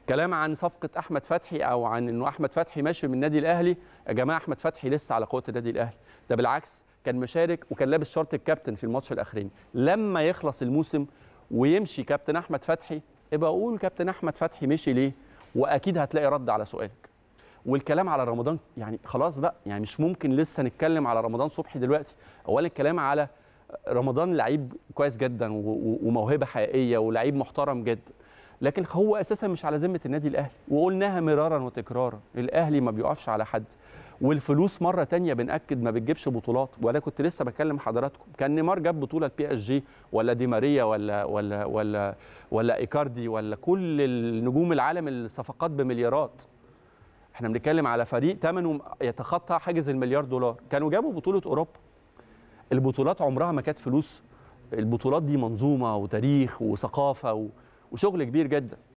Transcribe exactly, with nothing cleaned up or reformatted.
كلام عن صفقه احمد فتحي او عن انه احمد فتحي ماشي من النادي الاهلي. يا جماعه احمد فتحي لسه على قوه النادي الاهلي، ده بالعكس كان مشارك وكان لابس شارة الكابتن في الماتش الاخراني. لما يخلص الموسم ويمشي كابتن احمد فتحي ابقى اقول كابتن احمد فتحي مشي ليه، واكيد هتلاقي رد على سؤالك. والكلام على رمضان يعني خلاص بقى، يعني مش ممكن لسه نتكلم على رمضان صبحي دلوقتي. اولا الكلام على رمضان لعيب كويس جدا وموهبه حقيقيه ولعيب محترم جدا، لكن هو اساسا مش على ذمه النادي الاهلي، وقلناها مرارا وتكرارا، الاهلي ما بيقفش على حد. والفلوس مره ثانيه بناكد ما بتجيبش بطولات. وانا كنت لسه بكلم حضراتكم، كان نيمار جاب بطوله بي اس جي ولا دي ماريا ولا ولا ولا ولا ايكاردي ولا كل النجوم العالم الصفقات بمليارات. احنا بنتكلم على فريق ثمنه يتخطى حاجز المليار دولار، كانوا جابوا بطوله اوروبا. البطولات عمرها ما كانت فلوس، البطولات دي منظومه وتاريخ وثقافه وشغل كبير جدا.